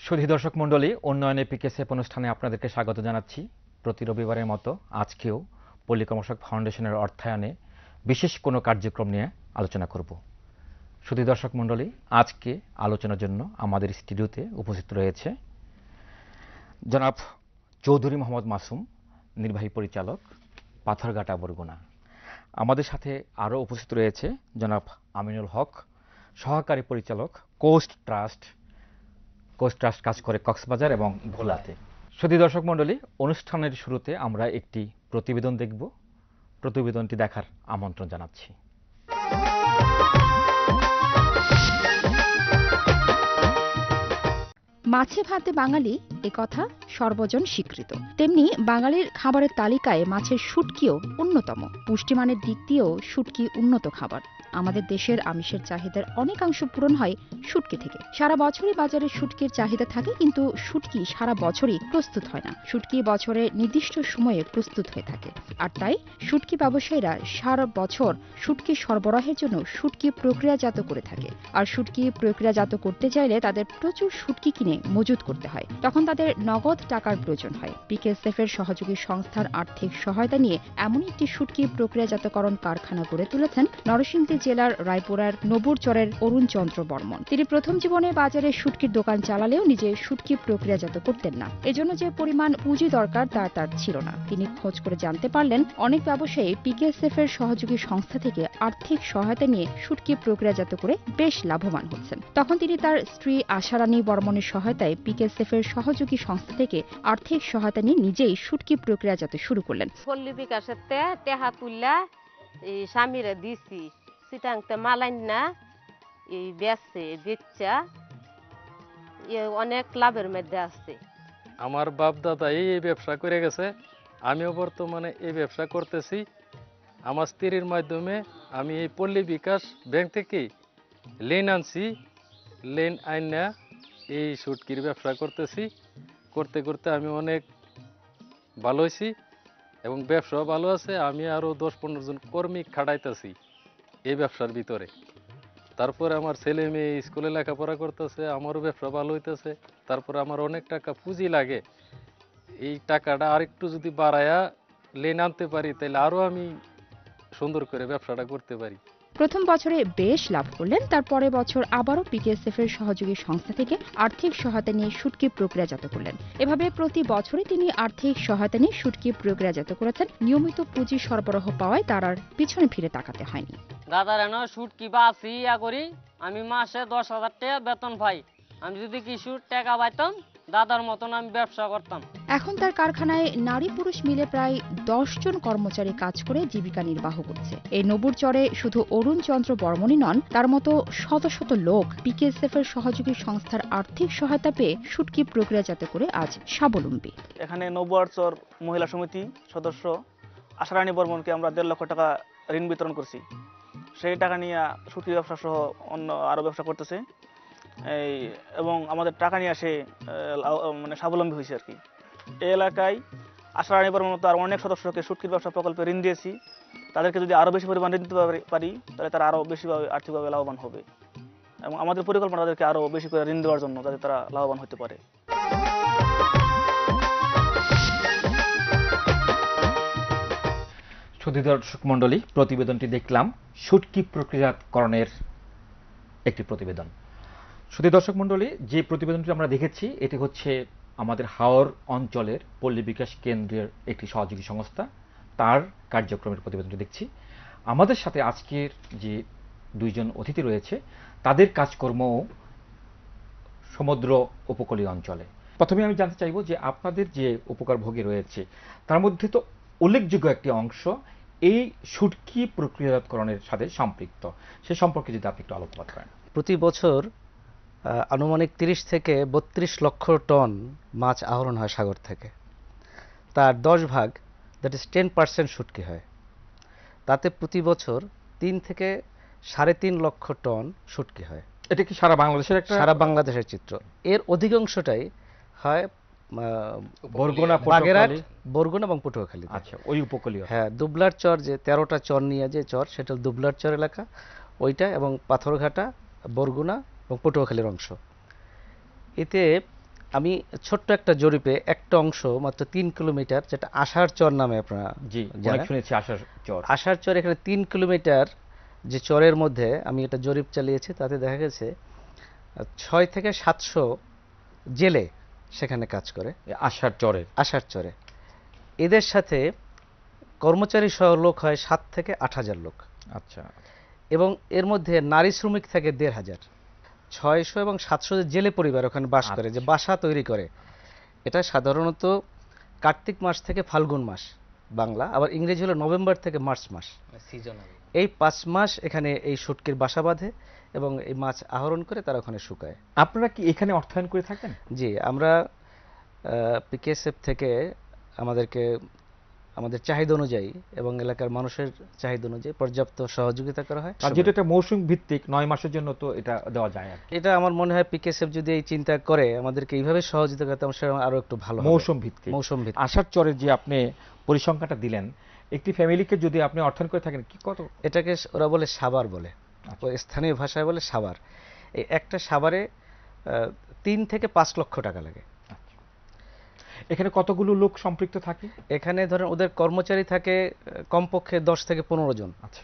সুধী দর্শক মণ্ডলী, উন্নয়নে পিকেএসএফ অনুষ্ঠানে আপনাদেরকে স্বাগত জানাচ্ছি। প্রতি রবিবারের মতো আজকেও পল্লী কর্মসহায়ক ফাউন্ডেশনের অর্থায়নে বিশেষ কোনো কার্যক্রম নিয়ে আলোচনা করব। সুধী দর্শক মণ্ডলী, আজকে আলোচনার জন্য আমাদের স্টুডিওতে উপস্থিত রয়েছে জনাব চৌধুরী মোহাম্মদ মাসুম, নির্বাহী পরিচালক, পাথরঘাটা, বরগুনা। আমাদের সাথে আরও উপস্থিত রয়েছে জনাব আমিনুল হক, সহকারী পরিচালক, কোস্ট ট্রাস্ট কাজ করে কক্সবাজার এবং ভোলাতে। সুধী দর্শক মণ্ডলী, অনুষ্ঠানের শুরুতে আমরা একটি প্রতিবেদন দেখব। প্রতিবেদনটি দেখার আমন্ত্রণ জানাচ্ছি। মাছে ভাতে বাঙালি একথা সর্বজন স্বীকৃত। তেমনি বাঙালির খাবারের তালিকায় মাছের শুটকিও অন্যতম। পুষ্টিমানের দিক দিয়েও শুটকি উন্নত খাবার। আমাদের দেশের আমিষের চাহিদার অনেকাংশ পূরণ হয় শুটকি থেকে। সারা বছরই বাজারে শুটকির চাহিদা থাকে, কিন্তু শুটকি সারা বছরই প্রস্তুত হয় না। শুটকি বছরে নির্দিষ্ট সময়ে প্রস্তুত হয়ে থাকে, আর তাই শুটকি ব্যবসায়ীরা সারা বছর শুটকি সরবরাহের জন্য শুটকি প্রক্রিয়াজাত করে থাকে। আর শুটকি প্রক্রিয়াজাত করতে চাইলে তাদের প্রচুর শুটকি কিনে মজুত করতে হয়। তখন তাদের নগদ টাকার প্রয়োজন হয়। পিকেএসএফ এর সহযোগী সংস্থার আর্থিক সহায়তা নিয়ে এমন একটি শুটকি প্রক্রিয়াজাতকরণ কারখানা গড়ে তুলেছেন নরসিংদী জেলার রায়পুরার নবুরচরের অরুণ চন্দ্র বর্মন। তিনি প্রথম জীবনে বাজারে শুটকির দোকান চালালেও নিজে শুটকি প্রক্রিয়াজাত করতেন না। এজন্য যে পরিমাণ পুঁজি দরকার তার ছিল না। তিনি খোঁজ করে জানতে পারলেন অনেক ব্যবসায়ী পিকেএসএফ এর সহযোগী সংস্থা থেকে আর্থিক সহায়তা নিয়ে শুটকি প্রক্রিয়াজাত করে বেশ লাভবান হচ্ছেন। তখন তিনি তার স্ত্রী আশারানী বর্মনের সহায়তায় পিকেএসএফ এর সহযোগী সংস্থা থেকে আর্থিক সহায়তা নিয়ে নিজেই শুটকি প্রক্রিয়াজাত শুরু করলেন। পল্লী বিকাশের টেহা তুললা এই স্বামীরে দিছি, সিটাংতে মালাইন না এই বেচা অনেক লাভের মধ্যে আছে। আমার বাপ দাদা এই ব্যবসা করে গেছে, আমিও বর্তমানে এই ব্যবসা করতেছি। আমার স্ত্রীর মাধ্যমে আমি এই পল্লী বিকাশ ব্যাংক থেকে লোন আনছি। লোন আইনা এই শুটকির ব্যবসা করতেছি। করতে করতে আমি অনেক ভালো হয়েছি এবং ব্যবসাও ভালো আছে। আমি আরও 10-15 জন কর্মী খাটাইতেছি এই ব্যবসার ভিতরে। তারপরে আমার ছেলে মেয়ে স্কুলে লেখাপড়া করতেছে, আমারও ব্যবসা ভালো হইতেছে। তারপরে আমার অনেক টাকা পুঁজি লাগে, এই টাকাটা আরেকটু যদি বাড়ায়া লেন আনতে পারি তাহলে আরও আমি সুন্দর করে ব্যবসাটা করতে পারি। প্রথম বছরে বেশ লাভ করলেন। তারপরে বছর আবারও পিকেএসএফ এর সহযোগী সংস্থা থেকে আর্থিক সহায়তা নিয়ে শুটকি প্রক্রিয়াজাত করলেন। এভাবে প্রতি বছরই তিনি আর্থিক সহায়তা নিয়ে শুটকি প্রক্রিয়াজাত করেছেন। নিয়মিত পুঁজি সরবরাহ পাওয়ায় তার আর পিছনে ফিরে তাকাতে হয়নি। দাদার এনে শুটকি বাসি করি, আমি মাসে 10,000 টাকা বেতন পাই। আমি যদি কিছু টাকা পাইতাম দাদার মতন আমি ব্যবসা করতাম। এখন তার কারখানায় নারী পুরুষ মিলে প্রায় 10 জন কর্মচারী কাজ করে জীবিকা নির্বাহ করছে। এই নবুরচরে শুধু অরুণ চন্দ্র বর্মনই নন, তার মতো শত শত লোক পিকেএসএফ এর সহযোগী সংস্থার আর্থিক সহায়তা পেয়ে শুটকি প্রক্রিয়াজাত করে আজ স্বাবলম্বী। এখানে নবুরচর মহিলা সমিতি সদস্য আশারানী বর্মনকে আমরা 1.5 লক্ষ টাকা ঋণ বিতরণ করছি। সেই টাকা নিয়ে শুটকি ব্যবসা সহ অন্য আরও ব্যবসা করতেছে এবং আমাদের টাকা নিয়ে আসে মানে স্বাবলম্বী হয়েছে আর কি। এই এলাকায় আশারানী বর্মন মতো আর অনেক সদস্যকে শুটকির ব্যবসা প্রকল্পে ঋণ দিয়েছি। তাদেরকে যদি আরও বেশি পরিমাণ ঋণ দিতে পারি তাহলে তারা আরও বেশিভাবে আর্থিকভাবে লাভবান হবে এবং আমাদের পরিকল্পনা তাদেরকে আরও বেশি করে ঋণ দেওয়ার জন্য, যাতে তারা লাভবান হতে পারে। সুধী দর্শক মণ্ডলী, প্রতিবেদনটি দেখলাম শুটকি প্রক্রিয়াজাতকরণের একটি প্রতিবেদন। সুধী দর্শক মণ্ডলী, যে প্রতিবেদনটি আমরা দেখেছি এটি হচ্ছে আমাদের হাওর অঞ্চলের পল্লী বিকাশ কেন্দ্রের একটি সহযোগী সংস্থা, তার কার্যক্রমের প্রতিবেদনটি দেখছি। আমাদের সাথে আজকের যে 2 জন অতিথি রয়েছে তাদের কাজকর্ম সমুদ্র উপকূলীয় অঞ্চলে। প্রথমে আমি জানতে চাইব যে আপনাদের যে উপকারভোগী রয়েছে তার মধ্যে তো উল্লেখযোগ্য একটি অংশ এই শুটকি প্রক্রিয়াজাতকরণের সাথে সম্পৃক্ত, সে সম্পর্কে যদি আপনি একটু আলোকপাত করেন। প্রতি বছর আনুমানিক 30 থেকে 32 লক্ষ টন মাছ আহরণ হয় সাগর থেকে। তার 10 ভাগ, দ্যাট ইজ 10% শুটকি হয়। তাতে প্রতি বছর 3 থেকে 3.5 লক্ষ টন শুটকি হয়। এটা কি সারা বাংলাদেশের চিত্র। এর অধিকাংশটাই হয় বাগেরহাট, বরগুনা এবং পটুয়াখালী। আচ্ছা, ওই উপকূলীয়। হ্যাঁ, দুবলার চর, যে 13টা চর নিয়ে যে চর, সেটা দুবলার চর এলাকা ওইটা, এবং পাথরঘাটা, বরগুনা এবং পটুয়াখালীর অংশ। এতে আমি ছোট্ট একটা জরিপে একটা অংশ মাত্র 3 কিলোমিটার, যেটা আষাঢ় চর নামে আপনারা জি অনেক জানেন। শুনেছি আশার চর। আষাঢ় চর, এখানে 3 কিলোমিটার যে চরের মধ্যে আমি এটা জরিপ চালিয়েছি, তাতে দেখা গেছে 6 থেকে 700 জেলে সেখানে কাজ করে আশার চরের। আষাঢ় চরে। এদের সাথে কর্মচারী সহ লোক হয় 7 থেকে 8,000 লোক। আচ্ছা, এবং এর মধ্যে নারী শ্রমিক থাকে 1,500। 600 এবং 700 যে জেলে পরিবার ওখানে বাস করে, যে বাসা তৈরি করে, এটা সাধারণত কার্তিক মাস থেকে ফাল্গুন মাস বাংলা, আবার ইংরেজি হলো নভেম্বর থেকে মার্চ মাস। সিজনাল। এই 5 মাস এখানে এই শুটকির বাসা বাঁধে এবং এই মাছ আহরণ করে তারা ওখানে শুকায়। আপনারা কি এখানে অর্থায়ন করে থাকেন? জি, আমরা পিকেএসএফ থেকে আমাদেরকে আমাদের চাহিদা অনুযায়ী এবং এলাকার মানুষের চাহিদা অনুযায়ী পর্যাপ্ত সহযোগিতা করা হয়। আর যেটা একটা মৌসুম ভিত্তিক 9 মাসের জন্য তো এটা দেওয়া যায় আর কি। এটা আমার মনে হয় পিকেএসএফ যদি এই চিন্তা করে আমাদেরকে এইভাবে সহযোগিতা করতে, আমরা আরো একটু ভালো হবে। মৌসুম ভিত্তিক। মৌসুম ভিত্তিক। আষাঢ় চরের যে আপনি পরিসংখ্যানটা দিলেন, একটি ফ্যামিলিকে যদি আপনি অর্থায়ন করে থাকেন কি কত? এটাকে ওরা বলে সাবার বলে, ওই স্থানীয় ভাষায় বলে সাবার। এই একটা সাবারে 3 থেকে 5 লক্ষ টাকা লাগে। এখানে কতগুলো লোক সম্পৃক্ত থাকে? এখানে ধরেন ওদের কর্মচারী থাকে কমপক্ষে 10 থেকে 15 জন। আচ্ছা,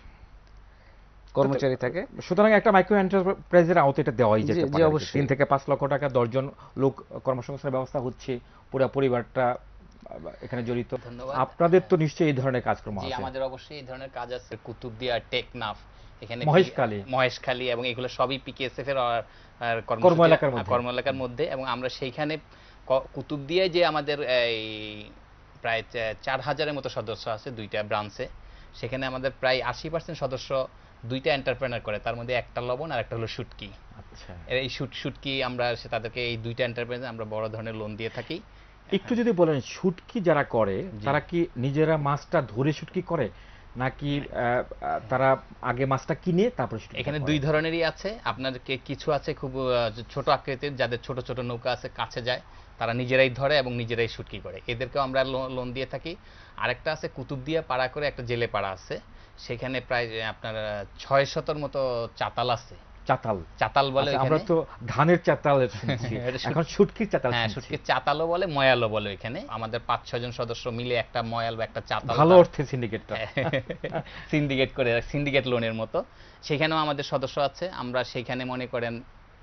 কর্মচারী থাকে। সুতরাং একটা মাইক্রো এন্টারপ্রাইজের আওতায় এটা দেওয়াই যেতে জি, পারে। অবশ্যই। 3 থেকে 5 লক্ষ টাকা, 10 জন লোক কর্মসংস্থানের ব্যবস্থা হচ্ছে, পুরো পরিবারটা এখানে জড়িত। ধন্যবাদ। আপনাদের তো নিশ্চয়ই এই ধরনের কাজকর্ম জি, আছে। আমাদের অবশ্যই এই ধরনের কাজ আছে। কুতুবদিয়া, টেকনাফ, এখানে মহেশখালী এবং এগুলো সবই পিকেএসএফ এর কর্ম এলাকার মধ্যে। এবং আমরা সেইখানে কুতুবদিয়ায় যে আমাদের এই প্রায় 4,000-এর মতো সদস্য আছে 2টা ব্রাঞ্চে, সেখানে আমাদের প্রায় 80% সদস্য 2টা এন্টারপ্রেনার করে, তার মধ্যে একটা লবণ আর একটা হলো শুটকি। আচ্ছা, এই শুটকি আমরা তাদেরকে এই 2টা এন্টারপ্রেনার আমরা বড় ধরনের লোন দিয়ে থাকি। একটু যদি বলেন, শুটকি যারা করে তারা কি নিজেরা মাছটা ধরে শুটকি করে, নাকি তারা আগে মাছটা কিনে তারপর শুটকি? এখানে 2 ধরনেরই আছে। আপনার কিছু আছে খুব ছোট আকৃতির, যাদের ছোট ছোট নৌকা আছে, কাছে যায়, তারা নিজেরাই ধরে এবং নিজেরাই শুটকি করে, এদেরকেও আমরা লোন দিয়ে থাকি। আরেকটা আছে কুতুবদিয়া পাড়া করে একটা জেলে পাড়া আছে, সেখানে প্রায় আপনার 600-র মতো চাতাল আছে। চাতাল বলে, আমরা তো ধানের চাতাল শুনছি, এখন শুটকির চাতাল। হ্যাঁ, শুটকির চাতালও বলে, ময়ালও বলে। এখানে আমাদের 5-6 জন সদস্য মিলে একটা ময়াল বা একটা চাতাল, ভালো অর্থে সিন্ডিকেটটা সিন্ডিকেট করে, সিন্ডিকেট লোনের মতো। সেখানেও আমাদের সদস্য আছে। আমরা সেখানে মনে করেন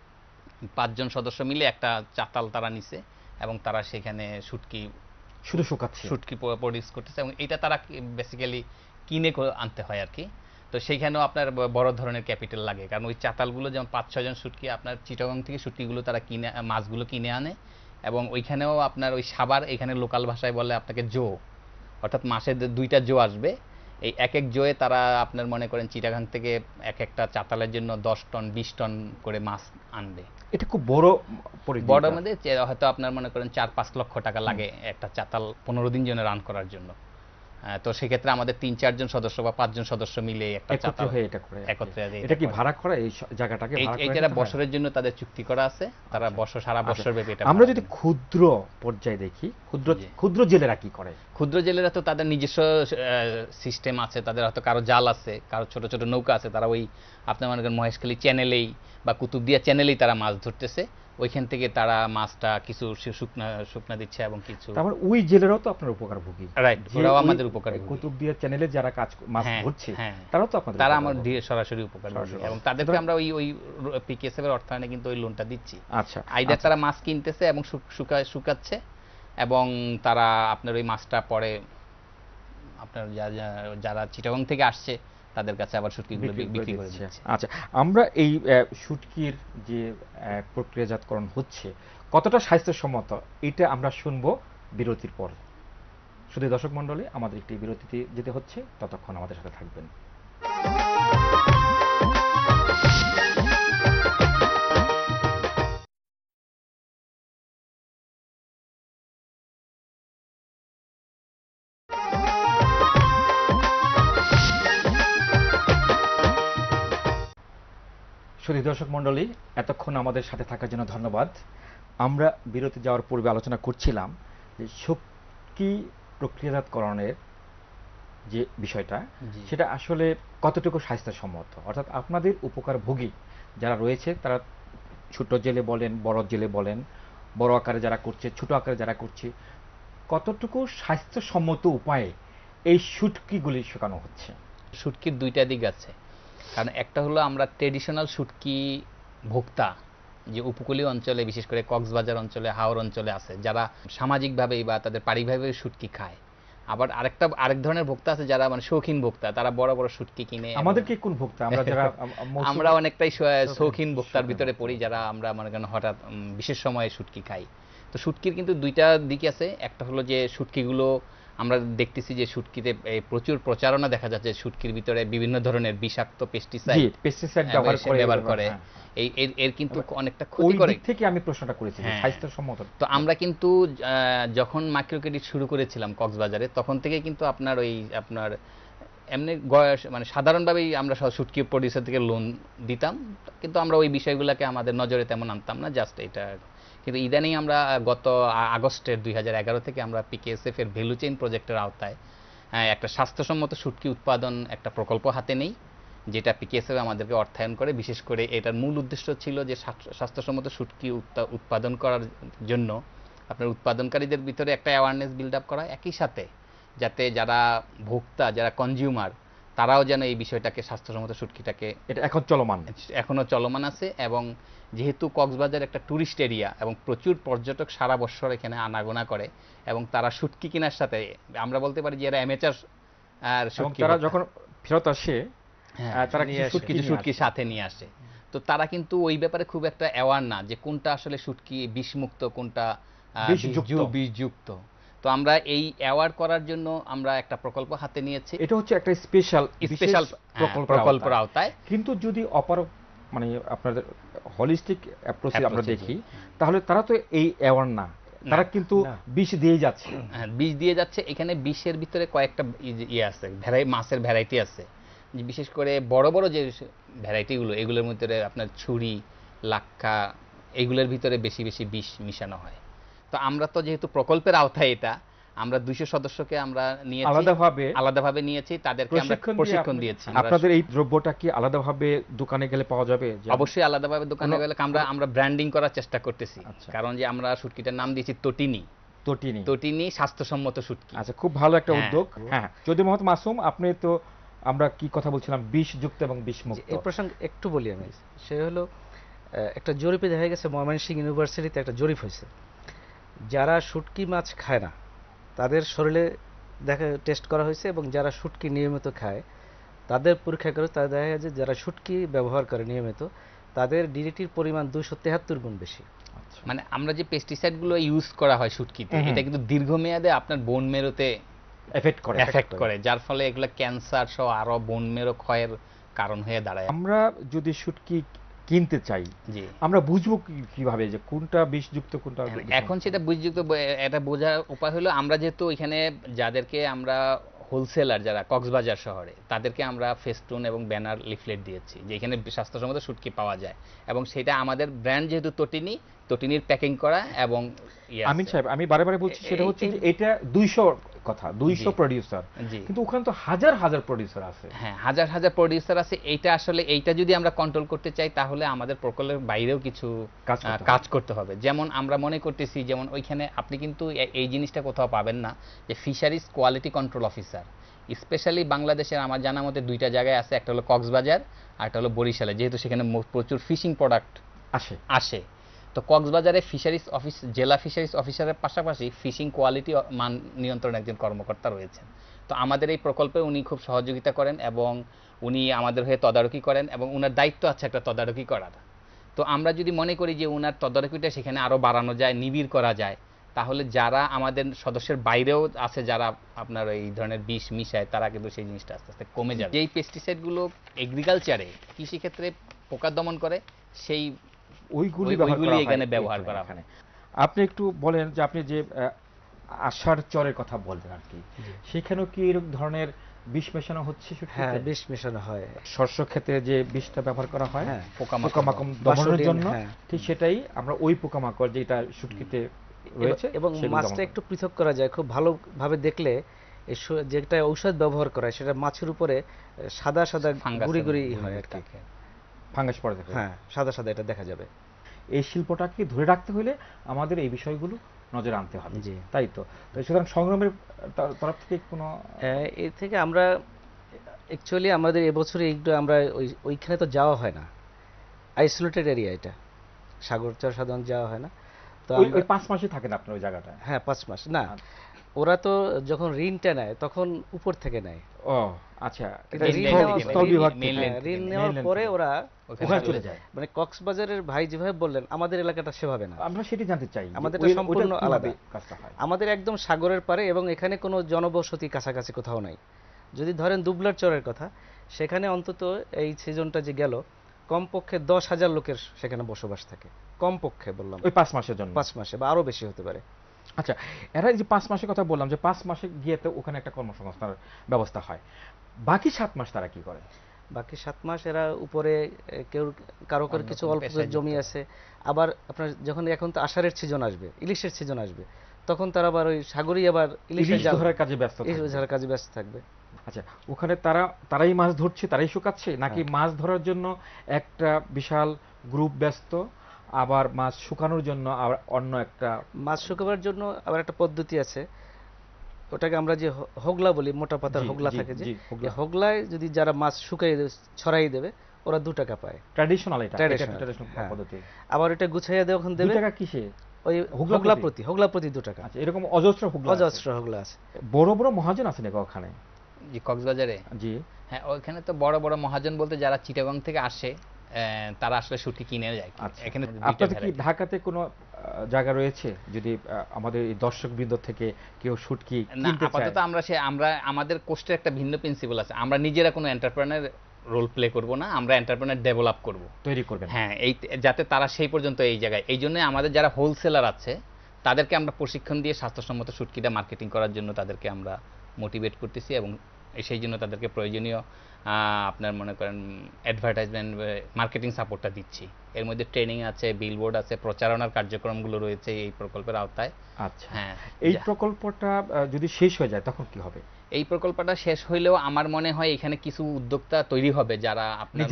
5 জন সদস্য মিলে একটা চাতাল তারা নিছে এবং তারা সেখানে শুটকি শুধু শুকাচ্ছে, শুটকি প্রডিউস করতেছে এবং এটা তারা বেসিক্যালি কিনে আনতে হয় আর কি। তো সেইখানেও আপনার বড় ধরনের ক্যাপিটাল লাগে, কারণ ওই চাতালগুলো যেমন 5-6 জন শুটকি আপনার চিটাগং থেকে শুটকিগুলো তারা কিনে, মাছগুলো কিনে আনে। এবং ওইখানেও আপনার ওই সাবার, এখানে লোকাল ভাষায় বলে আপনাকে জো, অর্থাৎ মাসে 2টা জো আসবে। এই এক জোয়ে তারা আপনার মনে করেন চিটাগাং থেকে এক একটা চাতালের জন্য 10 টন 20 টন করে মাছ আনবে। এটা খুব বড় মধ্যে হয়তো আপনার মনে করেন 4-5 লক্ষ টাকা লাগে একটা চাতাল 15 দিন জন্য রান করার জন্য। তো সেক্ষেত্রে আমাদের 3-4 জন সদস্য বা 5 জন সদস্য মিলে একটা চাতাল একত্রে। এটা কি ভাড়া করা এই জায়গাটাকে? এটা বছরের জন্য তাদের চুক্তি করা আছে, তারা সারা বছর ব্যাপী এটা। আমরা যদি ক্ষুদ্র পর্যায়ে দেখি, ক্ষুদ্র জেলেরা কি করে? ক্ষুদ্র জেলেরা তো তাদের নিজস্ব সিস্টেম আছে, তাদের হয়তো কারো জাল আছে, কারো ছোট ছোট নৌকা আছে, তারা ওই আপনার মনে করেন মহেশখালী চ্যানেলেই বা কুতুবদিয়া চ্যানেলেই তারা মাছ ধরতেছে। ওইখান থেকে তারা মাছটা কিছু শুকনা দিচ্ছে এবং কিছু, তারপর ওই জেলেরাও তো আপনার উপকারভোগী। রাইট, ওরাও আমাদের উপকারভোগী। কুতুবদিয়া চ্যানেলে যারা মাছ ধরছে তারাও তো আপনাদের, তারা আমার সরাসরি উপকারভোগী এবং তাদেরকে আমরা ওই পিকেএসএফ এর অর্থায়নে কিন্তু ওই লোনটা দিচ্ছি। আচ্ছা, আইদার তারা মাছ কিনতেছে এবং শুকাচ্ছে এবং তারা আপনার ওই মাছটা পরে আপনার যারা চিটাগং থেকে আসছে তাদের কাছে আবার শুটকিগুলো বিক্রি করে দিচ্ছে। আচ্ছা, আমরা এই শুটকির যে প্রক্রিয়াজাতকরণ হচ্ছে কতটা স্বাস্থ্যসম্মত এটা আমরা শুনবো বিরতির পর। শুধু দর্শক মণ্ডলী, আমাদের একটি বিরতিতে যেতে হচ্ছে, ততক্ষণ আমাদের সাথে থাকবেন। শুধু দর্শক মণ্ডলী, এতক্ষণ আমাদের সাথে থাকার জন্য ধন্যবাদ। আমরা বিরতি যাওয়ার পূর্বে আলোচনা করছিলাম যে শুটকি প্রক্রিয়াজাতকরণের যে বিষয়টা, সেটা আসলে কতটুকু স্বাস্থ্যসম্মত, অর্থাৎ আপনাদের উপকারভোগী যারা রয়েছে তারা ছোট জেলে বলেন, বড় জেলে বলেন, বড় আকারে যারা করছে, ছোট আকারে যারা করছে, কতটুকু স্বাস্থ্যসম্মত উপায়ে এই শুটকিগুলি শুকানো হচ্ছে? শুটকির দুইটা দিক আছে, কারণ একটা হলো আমরা ট্রেডিশনাল শুটকি ভোক্তা যে উপকূলীয় অঞ্চলে, বিশেষ করে কক্সবাজার অঞ্চলে, হাওর অঞ্চলে আছে, যারা সামাজিকভাবেই বা তাদের পারিবারিকভাবে শুটকি খায়। আবার আরেক ধরনের ভোক্তা আছে যারা মানে শৌখিন ভোক্তা, তারা বড় বড় শুটকি কিনে। আমাদের কি কোন ভোক্তা? আমরা যারা আমরা অনেকটাই শৌখিন ভোক্তার ভিতরে পড়ি, যারা আমরা মনে করেন হঠাৎ বিশেষ সময়ে শুটকি খাই। তো শুটকির কিন্তু দুইটা দিক আছে। একটা হলো যে শুটকিগুলো আমরা দেখতেছি যে শুটকিতে প্রচুর প্রচারণা দেখা যাচ্ছে, শুটকির ভিতরে বিভিন্ন ধরনের বিষাক্ত পেস্টিসাইড ব্যবহার করে। এর কিন্তু অনেকটা ক্ষতি করে। ওই দিক থেকে আমি প্রশ্নটা করেছি স্বাস্থ্যসম্মত। তো আমরা কিন্তু যখন মাইক্রো ক্রেডিট শুরু করেছিলাম কক্সবাজারে, তখন থেকে কিন্তু আপনার এমনি মানে সাধারণভাবেই আমরা শুটকি প্রডিউসার থেকে লোন দিতাম, কিন্তু আমরা ওই বিষয়গুলোকে আমাদের নজরে তেমন আনতাম না, জাস্ট এটা। কিন্তু ইদানিং আমরা গত আগস্টের 2011 থেকে আমরা পিকেএসএফ এর ভ্যালু চেইন প্রজেক্টের আওতায় একটা স্বাস্থ্যসম্মত শুটকি উৎপাদন একটা প্রকল্প হাতে নেই, যেটা পিকেএসএফ আমাদেরকে অর্থায়ন করে। বিশেষ করে এটার মূল উদ্দেশ্য ছিল যে স্বাস্থ্যসম্মত শুটকি উৎপাদন করার জন্য আপনার উৎপাদনকারীদের ভিতরে একটা অ্যাওয়ারনেস বিল্ড আপ করা, একই সাথে যাতে যারা ভোক্তা, যারা কনজিউমার, তারাও যেন এই বিষয়টাকে, স্বাস্থ্যসম্মত শুটকিটাকে, এটা এখনো চলমান আছে। এবং যেহেতু কক্সবাজার একটা ট্যুরিস্ট এরিয়া এবং প্রচুর পর্যটক সারা বছর এখানে আনাগোনা করে, এবং তারা শুটকি কেনার সাথে আমরা বলতে পারি যে এরা অ্যামেচার, আর তারা যখন ফেরত আসে তারা কিছু শুটকি সাথে নিয়ে আসে। তো তারা কিন্তু ওই ব্যাপারে খুব একটা অ্যাওয়ার না যে কোনটা আসলে শুটকি বিষমুক্ত, কোনটা বিষযুক্ত। তো আমরা এই অ্যাওয়ার্ড করার জন্য আমরা একটা প্রকল্প হাতে নিয়েছি। এটা হচ্ছে একটা স্পেশাল প্রকল্পের আওতায়। কিন্তু যদি মানে আপনাদের হলিস্টিক অ্যাপ্রোচে আমরা দেখি, তাহলে তারা তো এই অ্যাওয়ার্ড না, তারা কিন্তু বিষ দিয়ে যাচ্ছে। হ্যাঁ, বিষ দিয়ে যাচ্ছে। এখানে বিষের ভিতরে কয়েকটা আছে, মাছের ভ্যারাইটি আছে। বিশেষ করে বড় বড় যে ভ্যারাইটিগুলো, এগুলোর মধ্যে আপনার ছুরি, লাক্কা, এগুলোর ভিতরে বেশি বেশি বিষ মিশানো হয়। তো আমরা তো যেহেতু প্রকল্পের আওতায়, এটা আমরা 200 সদস্যকে আমরা নিয়েছি, আলাদাভাবে নিয়েছি, তাদেরকে আমরা প্রশিক্ষণ দিয়েছি। আপনাদের এই দ্রব্যটা কি আলাদাভাবে দোকানে গেলে পাওয়া যাবে? অবশ্যই আলাদাভাবে দোকানে গেলে। আমরা ব্র্যান্ডিং করার চেষ্টা করতেছি, কারণ যে আমরা শুটকিটার নাম দিয়েছি তটিনী স্বাস্থ্যসম্মত শুটকি। আচ্ছা, খুব ভালো একটা উদ্যোগ। হ্যাঁ, যদি মোহাম্মদ মাসুম, আপনি তো, আমরা কি কথা বলছিলাম, বিষযুক্ত এবং বিষমুক্ত, এই প্রসঙ্গে একটু বলি আমি। সে হলো একটা জরিপে দেখা গেছে, ময়মনসিংহ ইউনিভার্সিটিতে একটা জরিপ হয়েছে, যারা শুটকি মাছ খায় না তাদের শরীরে টেস্ট করা হয়েছে, এবং যারা শুটকি নিয়মিত খায় তাদের পরীক্ষা করে তাদের দেখা যায় যারা শুটকি ব্যবহার করে নিয়মিত, তাদের ডিডিটির পরিমাণ 273 গুণ বেশি। মানে আমরা যে পেস্টিসাইডগুলো ইউজ করা হয় শুটকিতে, এটা কিন্তু দীর্ঘমেয়াদে আপনার বোন মেরোতে এফেক্ট করে, যার ফলে এগুলো ক্যান্সার সহ আরো বোন মেরো ক্ষয়ের কারণ হয়ে দাঁড়ায়। আমরা যদি শুটকি কিনতে চাই, আমরা বুঝবো কিভাবে যে কোনটা বিষযুক্ত কোনটা? এখন সেটা বিষযুক্ত এটা বোঝার উপায় হলো, আমরা যেহেতু এখানে যাদেরকে আমরা হোলসেলার, যারা কক্সবাজার শহরে, তাদেরকে আমরা ফেস্টুন এবং ব্যানার লিফলেট দিয়েছি যে এখানে স্বাস্থ্যসম্মত শুটকি পাওয়া যায়, এবং সেটা আমাদের ব্র্যান্ড যেহেতু তটিনির প্যাকিং করা। এবং আমিন সাহেব, আমি বারে বারে বলছি, সেটা হচ্ছে যে এটা 200 প্রোডিউসার, কিন্তু ওখানে তো হাজার হাজার প্রোডিউসার আছে। হ্যাঁ, হাজার হাজার প্রোডিউসার আছে। এইটা যদি আমরা কন্ট্রোল করতে চাই, তাহলে আমাদের প্রকল্পের বাইরেও কিছু কাজ করতে হবে। যেমন আমরা মনে করতেছি, যেমন ওইখানে আপনি কিন্তু এই জিনিসটা কোথাও পাবেন না, যে fisheries quality control officer, specially বাংলাদেশের আমার জানা মতে 2টা জায়গায় আছে, একটা হলো কক্সবাজার আর একটা হলো বরিশালে, যেহেতু সেখানে প্রচুর ফিশিং প্রোডাক্ট আসে। তো কক্সবাজারে ফিশারিজ অফিস, জেলা ফিশারিজ অফিসারের পাশাপাশি ফিশিং কোয়ালিটি মান নিয়ন্ত্রণ একজন কর্মকর্তা রয়েছেন। তো আমাদের এই প্রকল্পে উনি খুব সহযোগিতা করেন, এবং উনি আমাদের হয়ে তদারকি করেন, এবং উনার দায়িত্ব আছে একটা তদারকি করার। তো আমরা যদি মনে করি যে উনার তদারকিটা সেখানে আরো বাড়ানো যায়, নিবিড় করা যায়, তাহলে যারা আমাদের সদস্যের বাইরেও আছে, যারা আপনার এই ধরনের বিষ মিশায়, তারা কিন্তু সেই জিনিসটা আস্তে আস্তে কমে যাবে। যেই পেস্টিসাইডগুলো এগ্রিকালচারে, কৃষিক্ষেত্রে পোকা দমন করে, সেই ওইগুলি এখানে ব্যবহার করা হয়। আপনি একটু বলেন যে আপনি যে আষাঢ় চরের কথা বললেন আর কি, সেখানেও কি এরকম ধরনের বিষ মেশানো হচ্ছে? হ্যাঁ, বিষ মেশানো হয়। শস্য ক্ষেত্রে যে বিষটা ব্যবহার করা হয় পোকামাকড় দমনের জন্য, ঠিক সেটাই আমরা ওই পোকামাকড় যেটা শুটকিতে রয়েছে, এবং মাছটা একটু পৃথক করা যায় খুব ভালোভাবে দেখলে। যেটা ঔষধ ব্যবহার করা হয় সেটা মাছের উপরে সাদা সাদা গুড়ি গুড়ি হয় আর কি, ফাঙ্গাস পড়ে থাকে। হ্যাঁ, সাদা সাদা এটা দেখা যাবে। এই শিল্পটাকে ধরে রাখতে হলে আমাদের এই বিষয়গুলো নজরে আনতে হবে। জি। তাই তো। তো সুতরাং সংগ্রামের তরফ থেকে কোনো এর থেকে আমরা অ্যাকচুয়ালি আমাদের এবছরে একটু আমরা ওইখানে তো যাওয়া হয় না, আইসোলেটেড এরিয়া এটা, সাগরচর সাধারণ যাওয়া হয় না। তো ওই 5 মাসই থাকেন আপনার ওই জায়গাটায়? হ্যাঁ 5 মাস না, ওরা তো যখন ঋণটা নেয় তখন উপর থেকে নেয়। ও আচ্ছা, কিন্তু ঋণ নেওয়ার পরে ওরা ওখানে চলে যায়। মানে কক্সবাজারের ভাই যেভাবে বললেন, আমাদের এলাকাটা সেভাবে না। আমরা সেটি জানতে চাই, আমাদেরটা সম্পূর্ণ আলাদা কাজটা হয়। আমাদের একদম সাগরের পারে এবং এখানে কোনো জনবসতি কাছাকাছি কোথাও নাই। যদি ধরেন দুবলার চরের কথা, সেখানে অন্তত এই সিজনটা যে গেল কমপক্ষে 10,000 লোকের সেখানে বসবাস থাকে, কমপক্ষে বললাম ওই 5 মাসের জন্য। 5 মাসে বা আরো বেশি হতে পারে। আচ্ছা, এরা যে 5 মাসের কথা বললাম, যে 5 মাসে গিয়ে তো ওখানে একটা কর্মসংস্থানের ব্যবস্থা হয়, বাকি 7 মাস তারা কি করে? বাকি 7 মাস এরা উপরে কেউ কারো কিছু অল্প জমি আছে, আবার আপনার যখন এখন তো আষাঢ়ের সিজন আসবে, ইলিশের সিজন আসবে, তখন তারা আবার ওই সাগরেই আবার ইলিশের ধরার কাজে ব্যস্ত থাকবে। ইলিশ ধরার কাজে ব্যস্ত থাকবে। আচ্ছা, ওখানে তারাই মাছ ধরছে, তারাই শুকাচ্ছে, নাকি মাছ ধরার জন্য একটা বিশাল গ্রুপ ব্যস্ত, আবার মাছ শুকানোর জন্য আবার অন্য একটা? মাছ শুকাবার জন্য আবার একটা পদ্ধতি আছে, ওটাকে আমরা যে হোগলা বলি, মোটা পাতার হোগলা থাকে, যে হোগলায় যদি যারা মাছ শুকাই ছড়াই দেবে ওরা 2 টাকা পায়। ট্র্যাডিশনাল, এটা ট্র্যাডিশনাল পদ্ধতি। আবার এটা গুছাইয়া দেওয়া এখন দেবে 2 টাকা কিসে? ওই হোগলা প্রতি 2 টাকা। আচ্ছা, এরকম অজস্র হোগলা আছে। বড় বড় মহাজন আছে নাকি ওখানে? জি, কক্সবাজারে? জি হ্যাঁ, ওইখানে তো বড় বড় মহাজন বলতে যারা চিটাগং থেকে আসে তারা আসলে শুটকি কিনে যায়। এখানে আপনাদের কি ঢাকাতে কোনো জায়গা রয়েছে যদি আমাদের এই দর্শকবৃন্দ থেকে কেউ শুটকি কিনতে চায়? আপাতত আমরা আমাদের কোস্টের একটা ভিন্ন প্রিন্সিপাল আছে, আমরা নিজেরা কোনো এন্টারপ্রেনার রোল প্লে করব না, আমরা এন্টারপ্রেনার ডেভেলপ করব, তৈরি করবেন। হ্যাঁ, এই যাতে তারা সেই পর্যন্ত এই জায়গায়, এই জন্য আমাদের যারা হোলসেলার আছে তাদেরকে আমরা প্রশিক্ষণ দিয়ে স্বাস্থ্যসম্মত শুটকিটা মার্কেটিং করার জন্য তাদেরকে আমরা মোটিভেট করতেছি, এবং সেই জন্য তাদেরকে প্রয়োজনীয় আপনার মনে করেন অ্যাডভার্টাইজমেন্ট, মার্কেটিং সাপোর্টটা দিচ্ছি। এর মধ্যে ট্রেনিং আছে, বিলবোর্ড আছে, প্রচারণার কার্যক্রমগুলো রয়েছে এই প্রকল্পের আওতায়। আচ্ছা, হ্যাঁ, এই প্রকল্পটা যদি শেষ হয়ে যায় তখন কি হবে? এই প্রকল্পটা শেষ হইলেও আমার মনে হয় এখানে কিছু উদ্যোক্তা তৈরি হবে যারা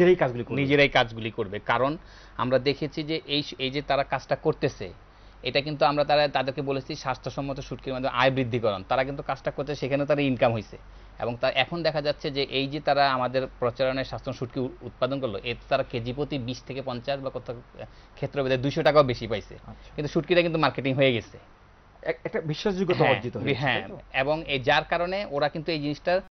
নিজেরাই কাজগুলি করবে। কারণ আমরা দেখেছি যে এই যে তারা কাজটা করতেছে, এটা কিন্তু আমরা তাদেরকে বলেছি স্বাস্থ্যসম্মত শুটকির মাধ্যমে আয় বৃদ্ধিকরণ, তারা কিন্তু কাজটা করতে, সেখানে তারা ইনকাম হয়েছে, এবং এখন দেখা যাচ্ছে যে এই যে তারা আমাদের প্রচারণের স্বাস্থ্য শুটকি উৎপাদন করলো, এতে তারা কেজি প্রতি 20 থেকে 50 বা কত ক্ষেত্রভেদে 200 টাকাও বেশি পাইছে। কিন্তু শুটকিটা কিন্তু মার্কেটিং হয়ে গেছে, একটা বিশ্বাসযোগ্যতা অর্জিত হয়েছে। হ্যাঁ, এবং যার কারণে ওরা কিন্তু এই জিনিসটা